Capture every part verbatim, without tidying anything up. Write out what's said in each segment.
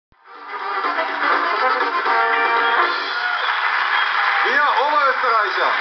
Wir Oberösterreicher.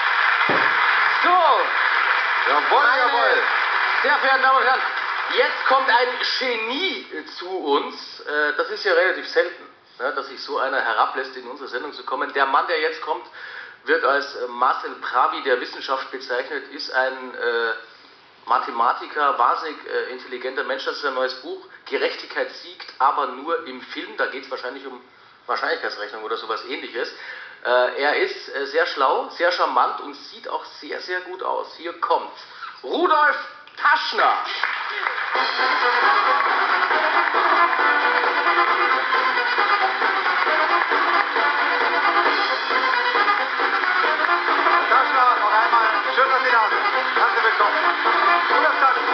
So, Jawohl, meine jawohl. sehr verehrten Damen und Herren, jetzt kommt ein Genie zu uns. Das ist ja relativ selten, dass sich so einer herablässt, in unsere Sendung zu kommen. Der Mann, der jetzt kommt, wird als Marcel Pravi der Wissenschaft bezeichnet, ist ein äh, Mathematiker, wahnsinnig äh, intelligenter Mensch. Das ist ein neues Buch, Gerechtigkeit siegt, aber nur im Film. Da geht es wahrscheinlich um Wahrscheinlichkeitsrechnung oder sowas Ähnliches. Äh, er ist äh, sehr schlau, sehr charmant und sieht auch sehr, sehr gut aus. Hier kommt Rudolf Taschner. Taschner, noch einmal. Schön, dass Sie da sind. Herzlich willkommen. Rudolf Taschner.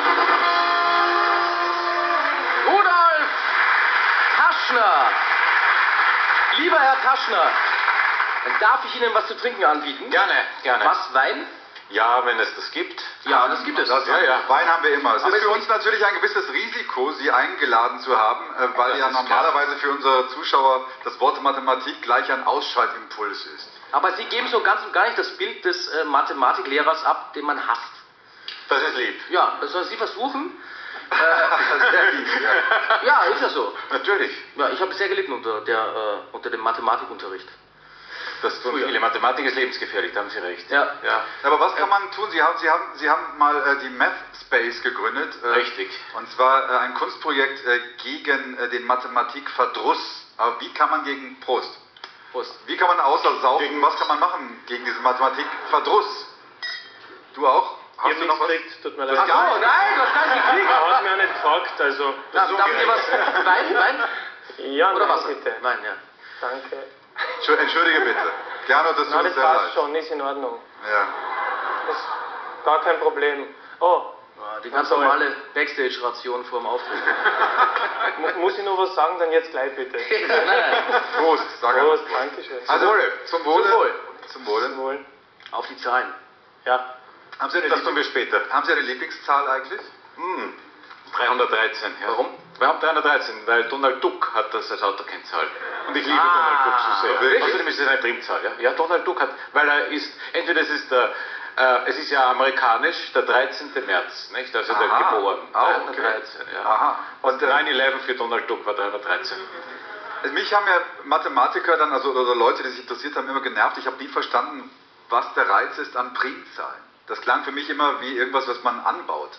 Rudolf Taschner. Lieber Herr Taschner, darf ich Ihnen was zu trinken anbieten? Gerne, gerne. Was, Wein? Ja, wenn es das gibt. Ja, das gibt es. Das Ja, ja. Wein haben wir immer. Es Aber ist für es uns natürlich ein gewisses Risiko, Sie eingeladen zu haben, äh, weil Das ja ist normalerweise für unsere Zuschauer das Wort Mathematik gleich ein Ausschaltimpuls ist. Aber Sie geben so ganz und gar nicht das Bild des äh, Mathematiklehrers ab, den man hasst. Das ist lieb. Ja, das sollen Sie versuchen. Das ist sehr lieb, ja. Ja, ist ja so. Natürlich. Ja, ich habe sehr gelitten unter, der, äh, unter dem Mathematikunterricht. Das tun Früher. viele. Mathematik ist lebensgefährlich, da haben Sie recht. Ja. Ja. Aber was kann man tun? Sie haben, Sie haben, Sie haben mal äh, die Math Space gegründet. Äh, Richtig. Und zwar äh, ein Kunstprojekt äh, gegen äh, den Mathematikverdruss. Aber wie kann man gegen Prost? Prost. Wie kann man außer saufen? Gegen- Was kann man machen gegen diesen Mathematikverdruss? Du auch? Hast Ich du hab noch was? nichts gekriegt, tut mir Das leid. gar Oh nicht. nein, du hast gar nicht gekriegt. Er hat mir nicht gefragt, also. Ja, so darf ich dir was? gerecht. Wein, Wein? Ja, Oder nein, Wasser? bitte. Wein, ja. Danke. Entschuldige, Entschuldige bitte. Gerne, das tut Nein, uns das sehr passt leid. schon, ist in Ordnung. Ja. Das ist gar kein Problem. Oh, Ja, die ganz Toll. normale Backstage-Ration vor dem Auftritt. mu- muss ich noch was sagen, dann jetzt gleich bitte. nein, nein. Prost, sag Prost, einmal. danke schön. Also, zum Wohle. Zum Wohl. Zum Wohle. Zum Wohl. Auf die Zahlen. Ja. Haben Sie, eine Das tun wir Lieblings- später. haben Sie eine Lieblingszahl eigentlich? Hm. dreihundertdreizehn. Ja. Warum? Wir haben dreihundertreizehn, weil Donald Duck hat das als Autokennzahl. Und ich liebe Ah, Donald Duck so sehr. wirklich? Außerdem ist es eine Primzahl. Ja? Ja, Donald Duck hat, weil er ist, entweder es ist der, äh, es ist ja amerikanisch, der dreizehnte März, nicht? Also der Aha. geboren. Ah, okay. dreihundertreizehn, ja. Aha. Und neun elf für Donald Duck war dreihundertreizehn. Also mich haben ja Mathematiker dann, also oder Leute, die sich interessiert haben, immer genervt. Ich habe nie verstanden, was der Reiz ist an Primzahlen. Das klang für mich immer wie irgendwas, was man anbaut.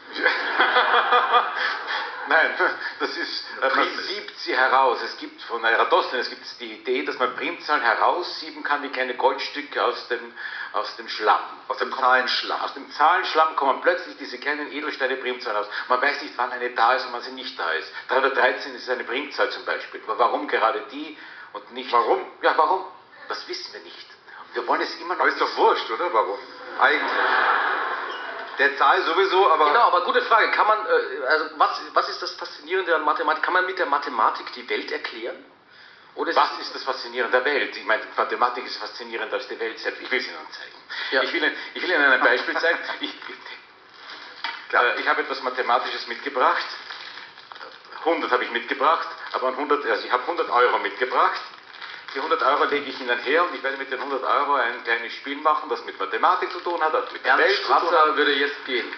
Nein, das ist, äh, man Prim. siebt sie heraus. Es gibt von Eratosthenes gibt es die Idee, dass man Primzahlen heraussieben kann wie kleine Goldstücke aus dem, aus dem Schlamm. Aus dem Zahlenschlamm. Aus dem Zahlenschlamm kommen plötzlich diese kleinen Edelsteine Primzahlen raus. Man weiß nicht, wann eine da ist und wann sie nicht da ist. dreihundertdreizehn ist eine Primzahl zum Beispiel. Aber warum gerade die und nicht... Warum? Ja, warum? Das wissen wir nicht. Wir wollen es immer noch Aber ist doch wissen. wurscht, oder? Warum? Eigentlich. Der Zahl sowieso, aber... Genau, aber gute Frage. Kann man, äh, also was, was ist das Faszinierende an Mathematik? Kann man mit der Mathematik die Welt erklären? Oder ist Was es- ist das Faszinierende der Welt? Ich meine, Mathematik ist faszinierender als die Welt selbst. Ich will es Ihnen zeigen. Ja. Ich, will Ihnen, ich will Ihnen ein Beispiel zeigen. Ich, ich, Klar. äh, ich habe etwas Mathematisches mitgebracht. hundert habe ich mitgebracht, aber an hundert, also ich habe hundert Euro mitgebracht. Die hundert Euro lege ich Ihnen her und ich werde mit den hundert Euro ein kleines Spiel machen, das mit Mathematik zu tun hat, das mit der Welt Ernst zu tun hat. Strasser würde jetzt gehen.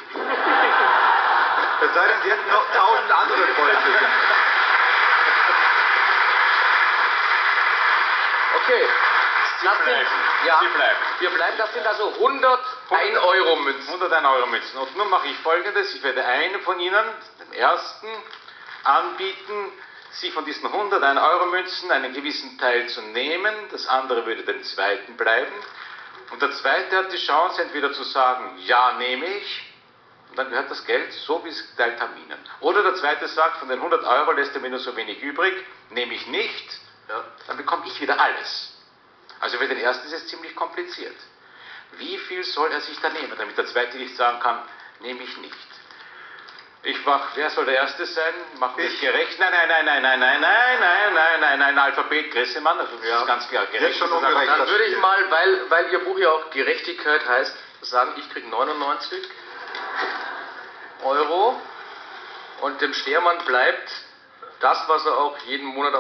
Es sei denn, Sie hätten noch tausend andere Freunde. Okay. Das sind, bleiben. ja, Sie bleiben. wir bleiben, das sind also hundert Euro Münzen. hunderteins Euro Münzen. Und nun mache ich Folgendes, ich werde einen von Ihnen, den ersten, anbieten, sich von diesen hunderteins Euro Münzen einen gewissen Teil zu nehmen, das andere würde dem zweiten bleiben. Und der zweite hat die Chance, entweder zu sagen, ja, nehme ich, und dann gehört das Geld, so wie es geteilt haben, Ihnen. Oder der zweite sagt, von den hundert Euro lässt er mir nur so wenig übrig, nehme ich nicht, Ja. dann bekomme ich wieder alles. Also für den ersten ist es ziemlich kompliziert. Wie viel soll er sich da nehmen, damit der zweite nicht sagen kann, nehme ich nicht. Ich mach, wer soll der Erste sein? Machen wir es Ich. gerecht? Nein, nein, nein, nein, nein, nein, nein, nein, nein, nein, nein, Alphabet Gressemann, also das Ja. ist ganz klar. Gerecht Jetzt schon ist das ungerecht. einfach- Dann würde ich mal, weil, weil Ihr Buch ja auch Gerechtigkeit heißt, sagen, ich kriege neunundneunzig Euro und dem Stehermann bleibt das, was er auch jeden Monat